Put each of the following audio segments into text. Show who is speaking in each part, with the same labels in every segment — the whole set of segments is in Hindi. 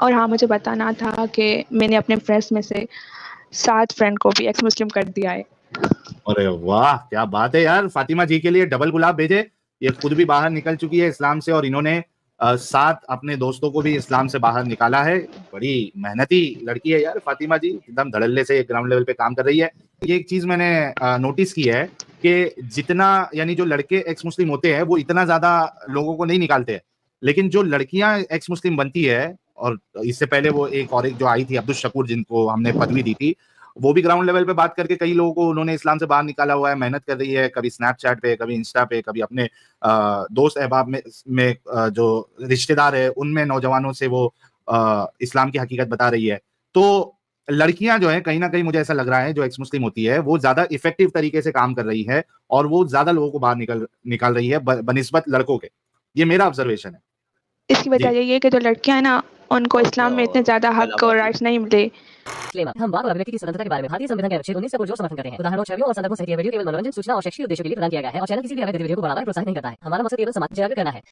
Speaker 1: और हाँ, मुझे बताना था कि मैंने अपने फ्रेंड्स में से 7 फ्रेंड को भी एक्स मुस्लिम कर दिया है।
Speaker 2: अरे वाह, क्या बात है यार। फातिमा जी के लिए डबल गुलाब भेजे। ये खुद भी बाहर निकल चुकी है इस्लाम से और इन्होंने 7 अपने दोस्तों को भी इस्लाम से बाहर निकाला है। बड़ी मेहनती लड़की है यार फातिमा जी, एकदम धड़ल्ले से ग्राउंड लेवल पे काम कर रही है। ये एक चीज मैंने नोटिस की है कि जितना यानी जो लड़के एक्स मुस्लिम होते हैं वो इतना ज्यादा लोगों को नहीं निकालते हैं, लेकिन जो लड़कियां एक्स मुस्लिम बनती है, और इससे पहले वो एक जो आई थी अब्दुल शकूर जिनको हमने पदवी दी थी, वो भी ग्राउंड लेवल पे बात करके कई लोगों को उन्होंने इस्लाम से बाहर निकाला हुआ है। मेहनत कर रही है, कभी स्नैपचैट पे, कभी इंस्टा पे, कभी अपने दोस्त अहबाब में जो रिश्तेदार है उनमें नौजवानों से वो इस्लाम की हकीकत बता रही है। तो लड़कियां जो है कहीं ना कहीं मुझे ऐसा लग रहा है जो एक्स मुस्लिम होती है वो ज्यादा इफेक्टिव तरीके से काम कर रही है और वो ज्यादा लोगों को बाहर निकाल रही है बनिस्बत लड़कों के। ये मेरा ऑब्जर्वेशन है।
Speaker 1: इसकी वजह यही है कि जो लड़कियां हैं ना, उनको इस्लाम में इतने ज्यादा हक और राइट्स नहीं मिले।
Speaker 3: हम बात अभिव्यक्ति की स्वतंत्रता के बारे में भारतीय संविधान के अनुच्छेद 19 से पुरजोर समर्थन करते हैं। उदाहरणों, छवियों और संदर्भों सहित यह वीडियो केवल मनोरंजन, सूचना और शैक्षिक उद्देश्यों के लिए प्रदान किया गया है और चैनल किसी भी अवैध गतिविधियों को बढ़ावा या प्रोत्साहित नहीं करता है। हमारा मकसद केवल समाज जागरूक करना है।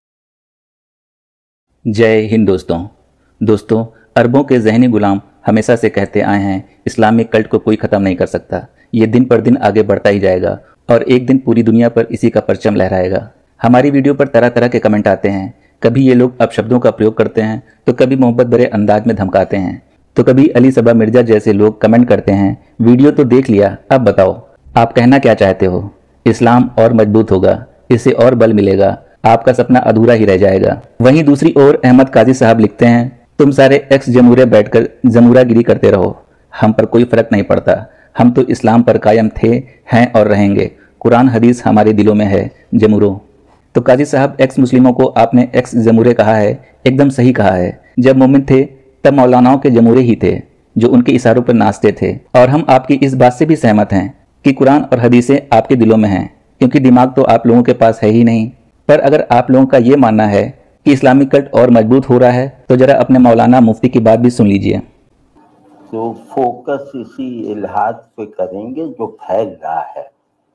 Speaker 4: जय हिंद दोस्तों, अरबों के ज़हनी गुलाम हमेशा से कहते आए हैं इस्लामिक कल्ट को कोई ख़त्म नहीं कर सकता। ये दिन पर दिन आगे बढ़ता ही जाएगा और एक दिन पूरी दुनिया पर इसी का परचम लहराएगा। हमारी वीडियो पर तरह तरह के कमेंट आते हैं। कभी ये लोग अपशब्दों का प्रयोग करते हैं, तो कभी मोहब्बत भरे अंदाज में धमकाते हैं, तो कभी अली सबा मिर्जा जैसे लोग कमेंट करते हैं वीडियो तो देख लिया, अब बताओ आप कहना क्या चाहते हो। इस्लाम और मजबूत होगा, इससे और बल मिलेगा, आपका सपना अधूरा ही रह जाएगा। वहीं दूसरी ओर अहमद काजी साहब लिखते हैं तुम सारे एक्स जमूरे बैठकर जमूरागिरी करते रहो, हम पर कोई फर्क नहीं पड़ता, हम तो इस्लाम पर कायम थे, हैं और रहेंगे। कुरान हदीस हमारे दिलों में है, जमूरो। तो काजी साहब, एक्स मुस्लिमों को आपने एक्स जमूरे कहा है, एकदम सही कहा है। जब मोमिन थे तब मौलानाओं के जमूरे ही थे जो उनके इशारों पर नाचते थे। और हम आपकी इस बात से भी सहमत हैं कि कुरान और हदीसें आपके दिलों में हैं, क्योंकि दिमाग तो आप लोगों के पास है ही नहीं। पर अगर आप लोगों का ये मानना है कि इस्लामिक कल्ट और मजबूत हो रहा है तो जरा अपने मौलाना मुफ्ती की बात भी सुन लीजिए।
Speaker 5: तो फोकस इसी इल्हाद पे करेंगे जो फैल रहा है,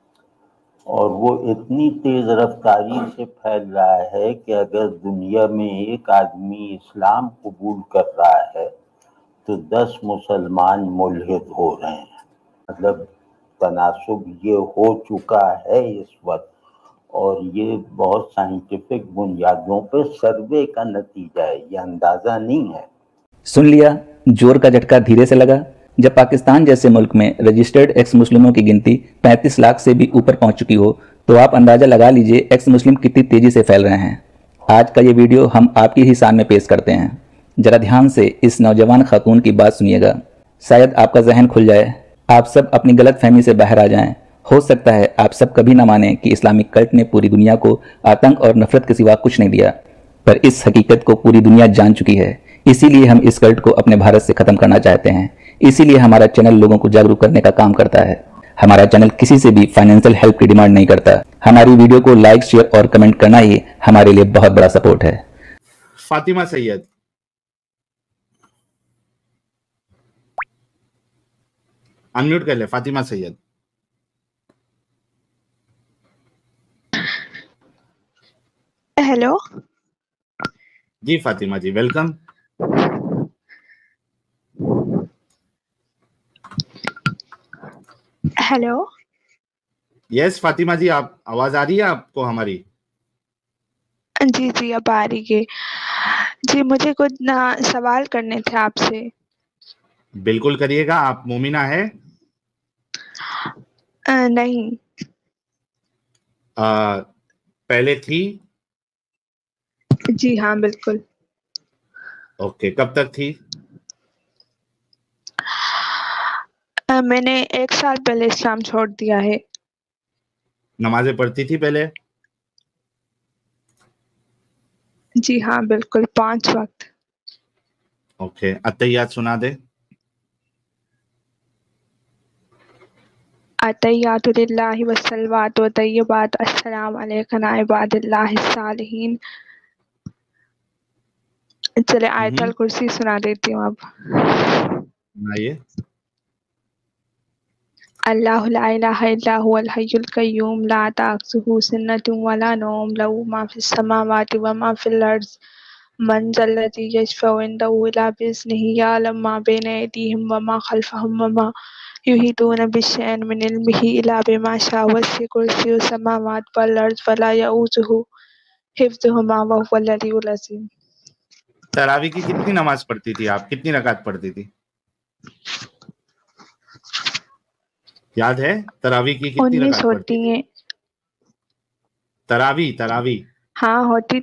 Speaker 5: और वो इतनी तेज रफ्तारी से फैल रहा है कि अगर दुनिया में एक आदमी इस्लाम कबूल कर रहा है तो 10 मुसलमान मुल्हिद हो रहे हैं। मतलब तनासुब ये हो चुका है इस वक्त, और ये बहुत साइंटिफिक बुनियादों पे सर्वे का नतीजा है, ये अंदाजा नहीं है।
Speaker 4: सुन लिया, जोर का झटका धीरे से लगा। जब पाकिस्तान जैसे मुल्क में रजिस्टर्ड एक्स मुस्लिमों की गिनती 35 लाख से भी ऊपर पहुंच चुकी हो तो आप अंदाजा लगा लीजिए एक्स मुस्लिम कितनी तेजी से फैल रहे हैं। आज का ये वीडियो हम आपकी ही शान में पेश करते हैं। जरा ध्यान से इस नौजवान खातून की बात सुनिएगा, शायद आपका जहन खुल जाए, आप सब अपनी गलत फहमी से बाहर आ जाएं। हो सकता है आप सब कभी ना माने कि इस्लामिक कल्ट ने पूरी दुनिया को आतंक और नफरत के सिवा कुछ नहीं दिया, पर इस हकीकत को पूरी दुनिया जान चुकी है। इसीलिए हम इस कल्ट को अपने भारत से खत्म करना चाहते हैं। इसीलिए हमारा चैनल लोगों को जागरूक करने का काम करता है। हमारा चैनल किसी से भी फाइनेंशियल हेल्प की डिमांड नहीं करता। हमारी वीडियो को लाइक, शेयर और कमेंट करना ही हमारे लिए बहुत बड़ा सपोर्ट है।
Speaker 2: फातिमा सैयद, अनम्यूट कर ले। Fatima Syed,
Speaker 1: hello
Speaker 2: ji Fatima ji, welcome.
Speaker 1: Hello
Speaker 2: yes Fatima ji, आप आवाज आ रही है आपको हमारी?
Speaker 1: जी, अब आ रही है जी। मुझे कुछ ना सवाल करने थे आपसे।
Speaker 2: बिल्कुल करिएगा। आप मोमिना है?
Speaker 1: नहीं।
Speaker 2: पहले थी?
Speaker 1: जी हाँ, बिल्कुल।
Speaker 2: ओके, कब तक थी?
Speaker 1: मैंने 1 साल पहले इस्लाम छोड़ दिया है।
Speaker 2: नमाजें पढ़ती थी पहले?
Speaker 1: जी हाँ, बिल्कुल, 5 वक्त।
Speaker 2: ओके, अत्तहियात सुना दे।
Speaker 1: अत्तहियातु लिल्लाहि वस्सलावातु वत्तय्यिबातु अस्सलामु अलैका इबादिल्लाहिस सालिहीन। चले आयतल कुर्सी सुना देती हूँ अब।
Speaker 2: सुनाइए।
Speaker 1: अल्लाहु ला इलाहा इल्ला हुवल हय्युल कय्यूम ला ताखुज़ुहु सिन्नतुन वला नौम लहू मा फिस समावाति व मा फिल अर्ज़ मन ज़ल्लज़ी यशफ़उ इंदहु इल्ला बिइज़्निही यअलमु मा बैना अयदीहिम व मा खल्फ़हुम व मा युहीतूना बिशैइन मिन इल्मिही इल्ला बिमा शाअ वसिअ कुर्सियुहु समावाति वल अर्ज़ व ला यऊज़ुहु हिफ्ज़ुहुमा व हुवल अलिय्युल अज़ीम।
Speaker 2: तरावी की कितनी नमाज पढ़ती थी आप, कितनी रकात पढ़ती थी, याद है? तरावी की कितनी
Speaker 1: 19
Speaker 2: रकात पढ़ती
Speaker 1: होती
Speaker 2: थी?
Speaker 1: हैं।
Speaker 2: तरावी तरावी
Speaker 1: हाँ होती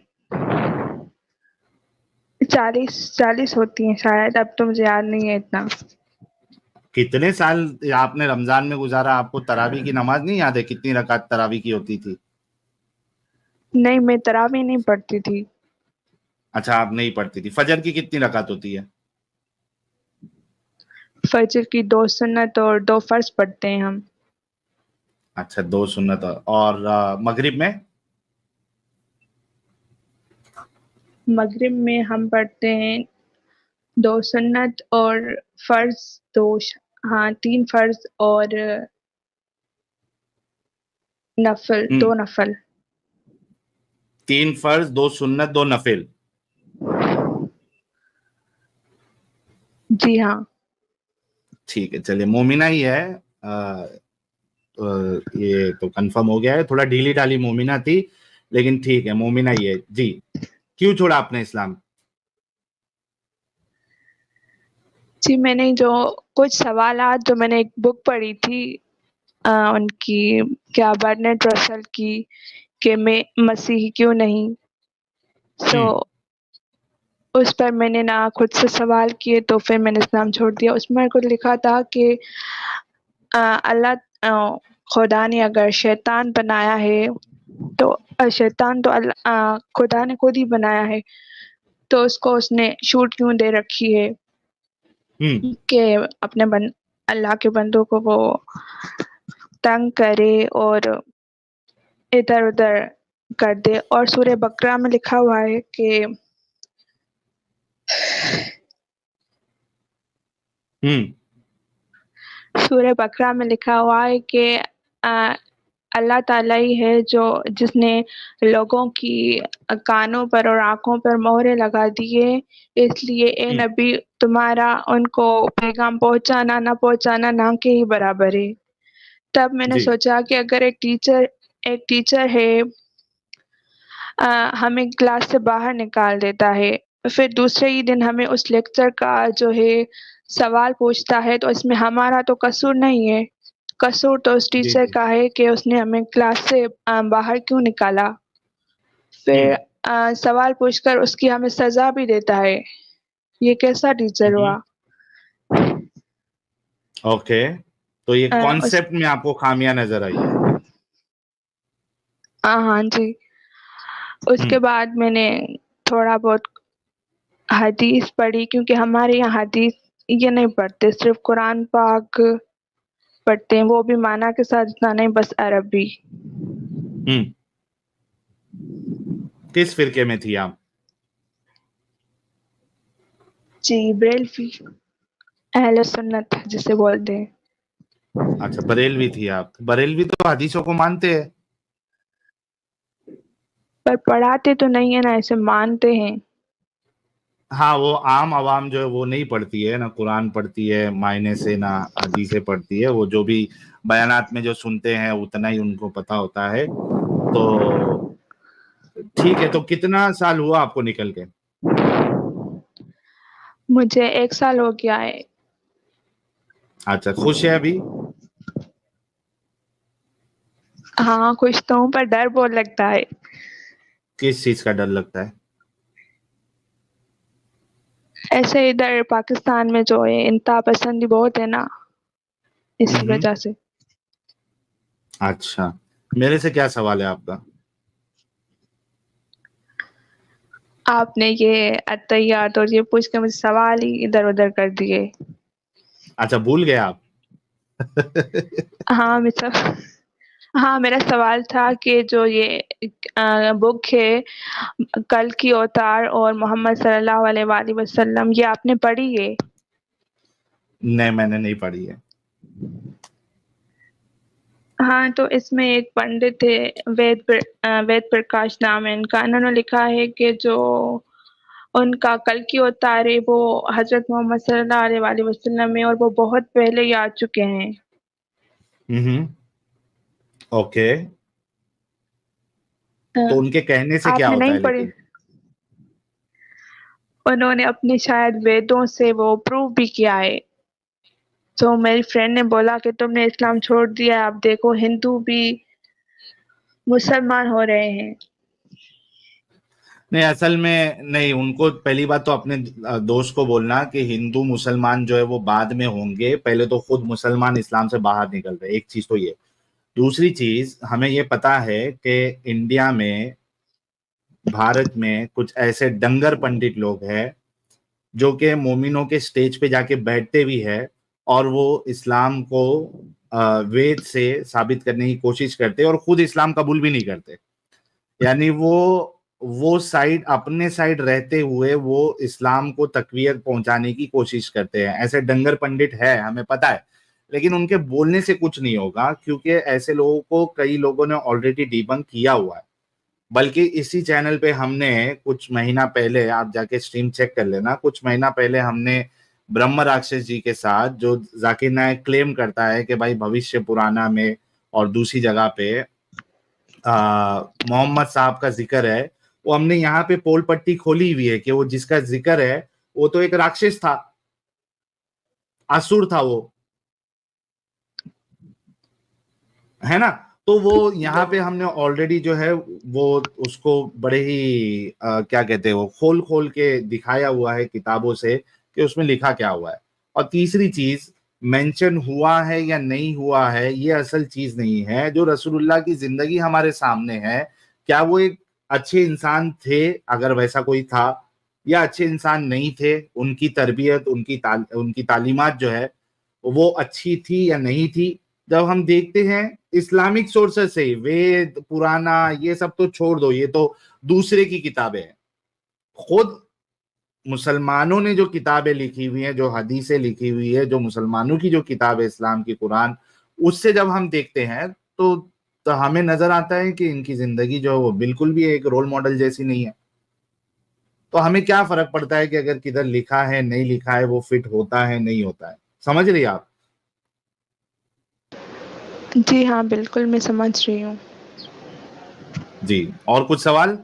Speaker 1: 40 होती हैं शायद, अब तो मुझे याद नहीं है इतना।
Speaker 2: कितने साल आपने रमजान में गुजारा, आपको तरावी की नमाज नहीं याद है कितनी रकात तरावी की होती थी?
Speaker 1: नहीं, मैं तरावी नहीं पढ़ती थी।
Speaker 2: अच्छा, आप नहीं पढ़ती थी। फजर की कितनी रकात होती है?
Speaker 1: फजर की 2 सुन्नत और 2 फर्ज पढ़ते हैं हम।
Speaker 2: अच्छा, 2 सुन्नत। और मगरिब में?
Speaker 1: मगरिब में हम पढ़ते हैं 2 सुन्नत और फर्ज 2, हाँ 3 फर्ज और नफल 2 नफल।
Speaker 2: 3 फर्ज, 2 सुन्नत, 2 नफिल।
Speaker 1: जी हाँ।
Speaker 2: ठीक है, चलिए, मोमिना ही है। ये तो कंफर्म हो गया है। थोड़ा ढीली ढाली मोमिना थी, लेकिन ठीक है, मोमिना ही है जी। क्यों छोड़ा आपने इस्लाम?
Speaker 1: जी, मैंने जो कुछ सवालात जो मैंने एक बुक पढ़ी थी उनकी, क्या बर्नेट रसल की, कि मैं मसीही क्यों नहीं, सो उस पर मैंने ना खुद से सवाल किए, तो फिर मैंने इस्लाम छोड़ दिया। उसमें कुछ लिखा था कि अल्लाह खुदा ने अगर शैतान बनाया है तो शैतान तो खुदा ने खुद ही बनाया है, तो उसको उसने छूट क्यों दे रखी है कि अपने अल्लाह के बंदों को वो तंग करे और इधर उधर कर दे। और सूरह बकरा में लिखा हुआ है कि सूरह बकरा में लिखा हुआ है कि अल्लाह ताला ही है जो जिसने लोगों की कानों पर और आंखों पर मोहरें लगा दिए, इसलिए ए नबी तुम्हारा उनको पैगाम पहुंचाना ना पहुंचाना ना के ही बराबर है। तब मैंने
Speaker 2: जी।
Speaker 1: सोचा कि अगर एक टीचर है हमें क्लास से बाहर निकाल देता है, फिर दूसरे ही दिन हमें उस लेक्चर का जो है सवाल पूछता है, तो इसमें हमारा तो कसूर नहीं है। कसूर तो उस
Speaker 2: जी
Speaker 1: टीचर
Speaker 2: जी।
Speaker 1: का है कि उसने हमें क्लास से बाहर क्यों निकाला। फिर सवाल पूछकर उसकी हमें सजा भी देता है। ये कैसा टीचर हुआ?
Speaker 2: ओके, तो ये
Speaker 1: उस
Speaker 2: कॉन्सेप्ट में आपको खामियां नजर आई है?
Speaker 1: हाँ जी। उसके बाद मैंने थोड़ा बहुत हदीस पढ़ी, क्योंकि हमारे यहाँ हदीस ये नहीं पढ़ते, सिर्फ कुरान पाक पढ़ते हैं, वो भी माना के साथ, इतना नहीं, बस अरबी।
Speaker 2: किस फिरके में थी आप?
Speaker 1: जी, बरेलवी, अहले सुन्नत जिसे बोलते हैं।
Speaker 2: अच्छा, बरेलवी थी आप। बरेलवी तो हदीसों को मानते हैं।
Speaker 1: पर पढ़ाते तो नहीं है ना, ऐसे मानते हैं।
Speaker 2: हाँ, वो आम आवाम जो है वो नहीं पढ़ती है, ना कुरान पढ़ती है मायने से, ना हदीसें पढ़ती है। वो जो भी बयानात में जो सुनते हैं उतना ही उनको पता होता है। तो ठीक है, तो कितना साल हुआ आपको निकल के?
Speaker 1: मुझे 1 साल हो गया है।
Speaker 2: अच्छा, खुश है अभी?
Speaker 1: हाँ, खुश तो हूँ, पर डर बहुत लगता है।
Speaker 2: किस चीज का डर लगता है?
Speaker 1: ऐसे इधर पाकिस्तान में जो है इंतहा पसंदी बहुत है ना, इसी वजह से।
Speaker 2: अच्छा, मेरे से क्या सवाल है आपका?
Speaker 1: आपने ये अत्तहियात और ये पूछ के मुझे सवाल ही इधर उधर कर दिए।
Speaker 2: अच्छा, भूल गए आप?
Speaker 1: हाँ हाँ, मेरा सवाल था कि जो ये बुक है कल की अवतार और मोहम्मद सल्लल्लाहु अलैहि वसल्लम, ये आपने पढ़ी है?
Speaker 2: नहीं, मैंने नहीं पढ़ी है।
Speaker 1: हाँ, तो इसमें एक पंडित है, वेद प्रकाश नाम है इनका। इन्होंने लिखा है कि जो उनका कल की अवतार है वो हजरत मोहम्मद सल्लल्लाहु अलैहि वसल्लम है और वो बहुत पहले ही आ चुके हैं।
Speaker 2: ओके, तो उनके कहने से क्या
Speaker 1: आपने
Speaker 2: होता
Speaker 1: नहीं
Speaker 2: है
Speaker 1: पढ़ी?
Speaker 2: लेकिन?
Speaker 1: उन्होंने अपने शायद वेदों से वो प्रूव भी किया है। तो मेरी फ्रेंड ने बोला कि तुमने इस्लाम छोड़ दिया है, अब देखो हिंदू भी मुसलमान हो रहे हैं।
Speaker 2: नहीं, असल में नहीं, उनको पहली बात तो अपने दोस्त को बोलना कि हिंदू मुसलमान जो है वो बाद में होंगे, पहले तो खुद मुसलमान इस्लाम से बाहर निकल रहे। एक चीज तो ये। दूसरी चीज, हमें ये पता है कि इंडिया में, भारत में कुछ ऐसे डंगर पंडित लोग हैं जो कि मोमिनों के स्टेज पे जाके बैठते भी है और वो इस्लाम को वेद से साबित करने की कोशिश करते और खुद इस्लाम कबूल भी नहीं करते। यानी वो साइड, अपने साइड रहते हुए वो इस्लाम को तकवीयत पहुंचाने की कोशिश करते हैं। ऐसे डंगर पंडित है, हमें पता है, लेकिन उनके बोलने से कुछ नहीं होगा क्योंकि ऐसे लोगों को कई लोगों ने ऑलरेडी डिबंक किया हुआ है। बल्कि इसी चैनल पे हमने कुछ महीना पहले, आप जाके स्ट्रीम चेक कर लेना, कुछ महीना पहले हमने ब्रह्म राक्षस जी के साथ, जो जाकिर नायक क्लेम करता है कि भाई भविष्य पुराना में और दूसरी जगह पे मोहम्मद साहब का जिक्र है, वो हमने यहाँ पे पोल पट्टी खोली हुई है कि वो जिसका जिक्र है वो तो एक राक्षस था, असुर था वो, है ना। तो वो यहाँ पे हमने ऑलरेडी जो है वो उसको बड़े ही क्या कहते हैं, वो खोल खोल के दिखाया हुआ है किताबों से कि उसमें लिखा क्या हुआ है। और तीसरी चीज, मेंशन हुआ है या नहीं हुआ है ये असल चीज नहीं है। जो रसूलुल्लाह की जिंदगी हमारे सामने है, क्या वो एक अच्छे इंसान थे अगर वैसा कोई था, या अच्छे इंसान नहीं थे, उनकी तरबियत, उनकी तालीमात जो है वो अच्छी थी या नहीं थी। जब हम देखते हैं इस्लामिक सोर्सेस से, वेद पुराना ये सब तो छोड़ दो, ये तो दूसरे की किताबें हैं। खुद मुसलमानों ने जो किताबें लिखी हुई हैं, जो हदीसें लिखी हुई है, जो मुसलमानों की जो किताब है इस्लाम की, कुरान, उससे जब हम देखते हैं तो हमें नजर आता है कि इनकी जिंदगी जो है वो बिल्कुल भी एक रोल मॉडल जैसी नहीं है। तो हमें क्या फर्क पड़ता है कि अगर किधर लिखा है नहीं लिखा है, वो फिट होता है नहीं होता है। समझ रही आप?
Speaker 1: जी हाँ, बिल्कुल मैं समझ रही हूँ।
Speaker 2: जी, और कुछ सवाल?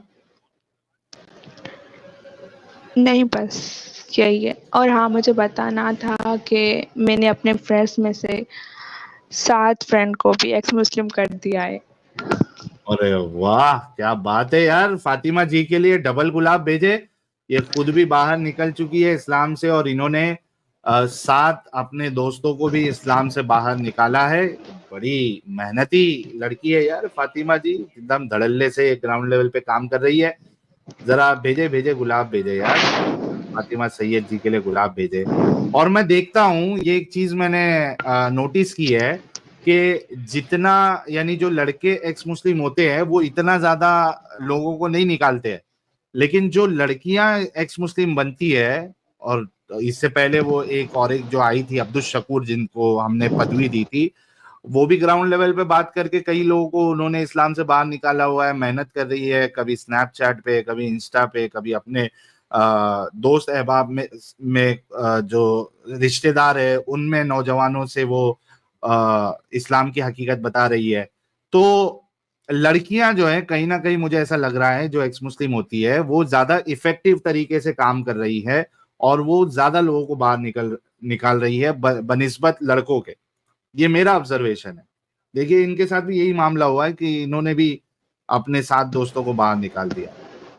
Speaker 1: नहीं, बस यही है। और हाँ, मुझे बताना था कि मैंने अपने फ्रेंड्स में से 7 फ्रेंड को भी एक्स मुस्लिम कर दिया है।
Speaker 2: अरे वाह, क्या बात है यार। फातिमा जी के लिए डबल गुलाब भेजे। ये खुद भी बाहर निकल चुकी है इस्लाम से और इन्होंने 7 अपने दोस्तों को भी इस्लाम से बाहर निकाला है। बड़ी मेहनती लड़की है यार फातिमा जी, एकदम धड़ल्ले से ग्राउंड लेवल पे काम कर रही है। जरा भेजे गुलाब भेजे यार, फातिमा सैयद जी के लिए गुलाब भेजे। और मैं देखता हूँ, ये एक चीज मैंने नोटिस की है कि जितना, यानी जो लड़के एक्स मुस्लिम होते हैं वो इतना ज्यादा लोगों को नहीं निकालते हैं, लेकिन जो लड़कियां एक्स मुस्लिम बनती है, और इससे पहले वो एक जो आई थी अब्दुल शकूर, जिनको हमने पदवी दी थी, वो भी ग्राउंड लेवल पे बात करके कई लोगों को उन्होंने इस्लाम से बाहर निकाला हुआ है। मेहनत कर रही है, कभी स्नैपचैट पे, कभी इंस्टा पे, कभी अपने दोस्त अहबाब में जो रिश्तेदार है उनमें नौजवानों से वो इस्लाम की हकीकत बता रही है। तो लड़कियां जो है कहीं ना कहीं मुझे ऐसा लग रहा है जो एक्स मुस्लिम होती है वो ज्यादा इफेक्टिव तरीके से काम कर रही है और वो ज्यादा लोगों को बाहर निकाल रही है बनिस्बत लड़कों के। ये मेरा ऑब्जर्वेशन है। देखिए, इनके साथ भी यही मामला हुआ है कि इन्होंने भी अपने 7 दोस्तों को बाहर निकाल दिया।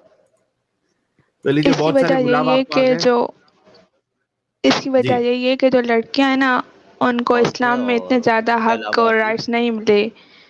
Speaker 2: तो लीजिए,
Speaker 1: इसकी
Speaker 2: बहुत
Speaker 1: वजह
Speaker 2: सारे गुलाब
Speaker 1: यही है
Speaker 2: आपको आ
Speaker 1: कि
Speaker 2: गए।
Speaker 1: इसकी वजह
Speaker 2: जी,
Speaker 1: यही है कि जो लड़कियां हैं ना, उनको इस्लाम में इतने ज्यादा हक और राइट्स नहीं मिले,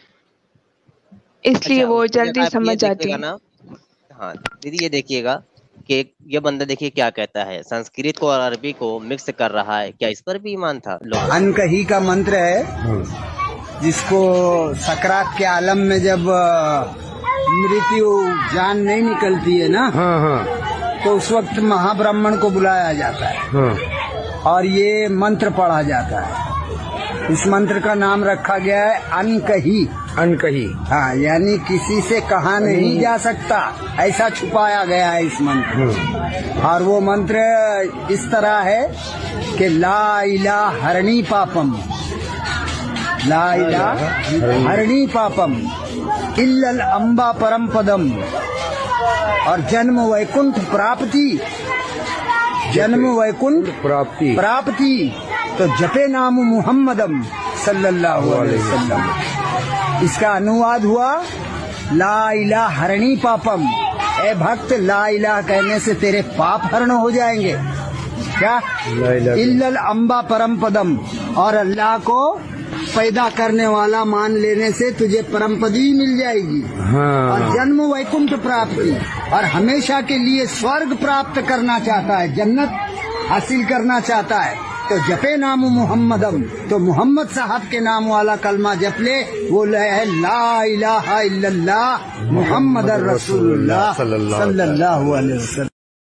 Speaker 1: इसलिए
Speaker 6: अच्छा,
Speaker 1: वो
Speaker 6: उसकी जगह
Speaker 1: जल्दी
Speaker 6: आप ये
Speaker 1: समझ जाती
Speaker 6: देखिएगा
Speaker 1: हैं।
Speaker 6: ना। हाँ दीदी, ये देखिएगा कि ये बंदा देखिए क्या कहता है, संस्कृत को और अरबी को मिक्स कर रहा है। क्या इस पर भी ईमान था लोग?
Speaker 7: अनकही का मंत्र है जिसको सकरात के आलम में जब मृत्यु जान नहीं निकलती है ना, तो उस वक्त महाब्राह्मण को बुलाया जाता है और ये मंत्र पढ़ा जाता है। इस मंत्र का नाम रखा गया है अनकही।
Speaker 8: अनकही।
Speaker 7: हाँ, यानी किसी से कहा नहीं जा सकता, ऐसा छुपाया गया है इस मंत्र। और वो मंत्र इस तरह है कि ला इलाहा हरणी पापम, ला इलाहा हरणी पापम इल्लल अम्बा परम पदम, और जन्म वैकुंठ प्राप्ति, जन्म वैकुंठ प्राप्ति। तो जपे नाम मुहम्मदम सल्लल्लाहु अलैहि वसल्लम। इसका अनुवाद हुआ ला इलाहा हरणी पापम। ए भक्त, ला इलाहा कहने से तेरे पाप हरण हो जाएंगे। क्या? इल्लल अम्बा परम पदम, और अल्लाह को पैदा करने वाला मान लेने से तुझे परम पदी मिल जाएगी। हाँ। और जन्म वैकुंठ प्राप्ति, और हमेशा के लिए स्वर्ग प्राप्त करना चाहता है, जन्नत हासिल करना चाहता है, तो जपे नाम मुहम्मदम, तो मोहम्मद साहब के नाम वाला कलमा जप ले। वो है ला इलाहा इल्लल्लाह मुहम्मदुर रसूलुल्लाह सल्लल्लाहु अलैहि वसल्लम।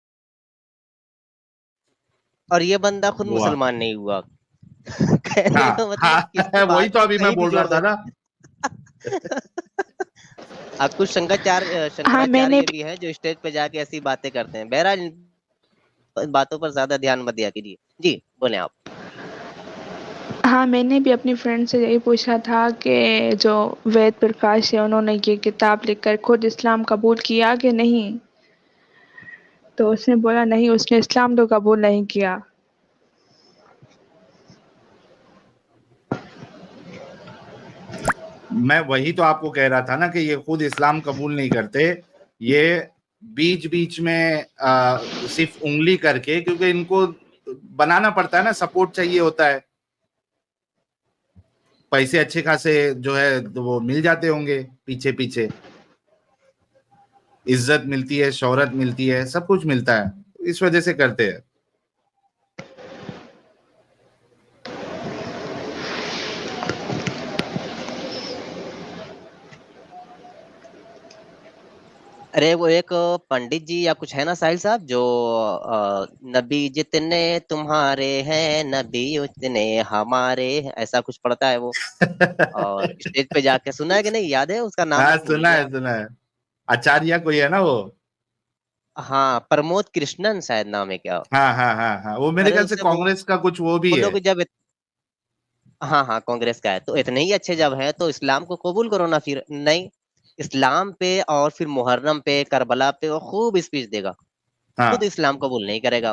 Speaker 6: और ये बंदा खुद मुसलमान नहीं हुआ।
Speaker 2: वही तो अभी मैं बोल रहा था ना।
Speaker 6: अब कुछ शंकराचार्य भी है जो स्टेज पे जाके ऐसी बातें करते हैं। बहरहाल बातों पर ज्यादा ध्यान मत दिया कीजिए। जी बोले आप।
Speaker 1: हाँ, मैंने भी अपनी फ्रेंड से यही पूछा था कि जो वेद प्रकाश है उन्होंने ये किताब लिखकर खुद इस्लाम कबूल किया कि नहीं, तो उसने बोला नहीं, उसने इस्लाम तो कबूल नहीं किया।
Speaker 2: मैं वही तो आपको कह रहा था ना कि ये खुद इस्लाम कबूल नहीं करते, ये बीच बीच में सिर्फ उंगली करके, क्योंकि इनको बनाना पड़ता है ना, सपोर्ट चाहिए होता है, पैसे अच्छे खासे जो है तो वो मिल जाते होंगे पीछे पीछे, इज्जत मिलती है, शोहरत मिलती है, सब कुछ मिलता है, इस वजह से करते हैं।
Speaker 6: अरे वो एक पंडित जी या कुछ है ना साहिल साहब, जो नबी जितने तुम्हारे हैं नबी उतने हमारे, ऐसा कुछ पढ़ता है वो। और स्टेज पे जाके सुना है कि नहीं, याद है उसका नाम?
Speaker 2: हाँ, सुना है। आचार्य कोई है ना वो।
Speaker 6: हाँ, प्रमोद कृष्णन शायद नाम है क्या?
Speaker 2: हाँ, वो मेरे ख्याल से कांग्रेस का कुछ वो भी है।
Speaker 6: जब हाँ कांग्रेस का है, तो इतने ही अच्छे जब है तो इस्लाम को कबूल करो ना। फिर नहीं, इस्लाम पे और फिर मुहर्रम पे, करबला पे वो खूब स्पीच देगा। हाँ। खुद इस्लाम कबूल नहीं करेगा।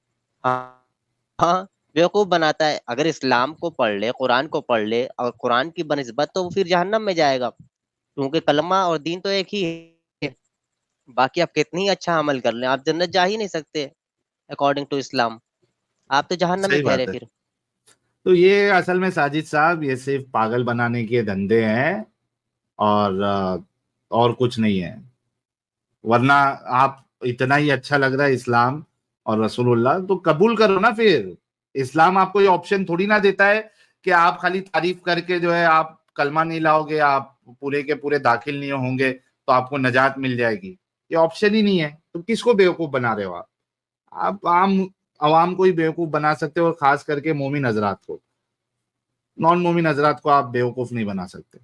Speaker 6: हाँ, बेवकूफ बनाता है। अगर इस्लाम को पढ़ ले, कुरान को पढ़ ले और कुरान की बनिस्बत, तो फिर जहन्नम में जाएगा, क्योंकि कलमा और दीन तो एक ही है। बाकी आप कितनी अच्छा अमल कर ले, आप जन्नत जा ही नहीं सकते अकॉर्डिंग टू इस्लाम, आप तो जहन्नम में ठहरे फिर।
Speaker 2: तो ये असल में साजिद साहब, ये सिर्फ पागल बनाने के धंधे हैं और कुछ नहीं है। वरना आप इतना ही अच्छा लग रहा है इस्लाम और रसूलुल्लाह, तो कबूल करो ना। फिर इस्लाम आपको ये ऑप्शन थोड़ी ना देता है कि आप खाली तारीफ करके जो है आप कलमा नहीं लाओगे, आप पूरे के पूरे दाखिल नहीं होंगे तो आपको नजात मिल जाएगी। ये ऑप्शन ही नहीं है। तो किसको बेवकूफ बना रहे हो आप आम अवाम को ही बेवकूफ बना सकते हो, और खास करके मोमिन हजरात को। नॉन मोमिन हजरात को आप बेवकूफ नहीं बना सकते।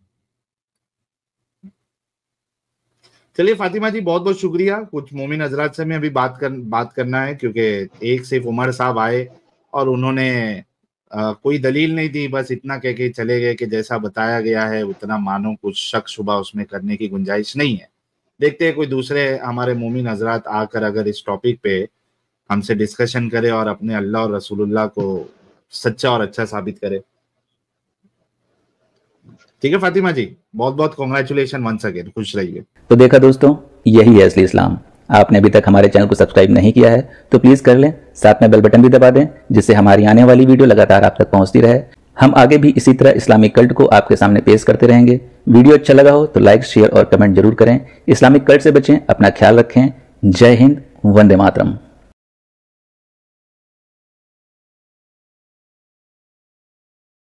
Speaker 2: चलिए फातिमा जी, बहुत बहुत शुक्रिया। कुछ मोमिन हजरात से मैं अभी बात करना है, क्योंकि एक सिर्फ उमर साहब आए और उन्होंने कोई दलील नहीं दी, बस इतना कह के चले गए कि जैसा बताया गया है उतना मानो, कुछ शक शुबा उसमें करने की गुंजाइश नहीं है। देखते हैं कोई दूसरे हमारे मोमिन हजरात आकर अगर इस टॉपिक पे हमसे डिस्कशन करे और अपने अल्लाह और रसूलुल्लाह को सच्चा और अच्छा साबित करे। ठीक है फातिमा जी, बहुत बहुत कांग्रेचुलेशन वंस अगेन, खुश रहिए।
Speaker 4: तो देखा दोस्तों, यही है असली इस्लाम। आपने अभी तक हमारे चैनल को सब्सक्राइब नहीं किया है तो प्लीज कर लें, साथ में बेल बटन भी दबा दें, जिससे हमारी आने वाली वीडियो लगातार आप तक पहुंचती रहे। हम आगे भी इसी तरह इस्लामिक कल्ट को आपके सामने पेश करते रहेंगे। वीडियो अच्छा लगा हो तो लाइक, शेयर और कमेंट जरूर करें। इस्लामिक कल्ट से बचें, अपना ख्याल रखें। जय हिंद, वंदे मातरम।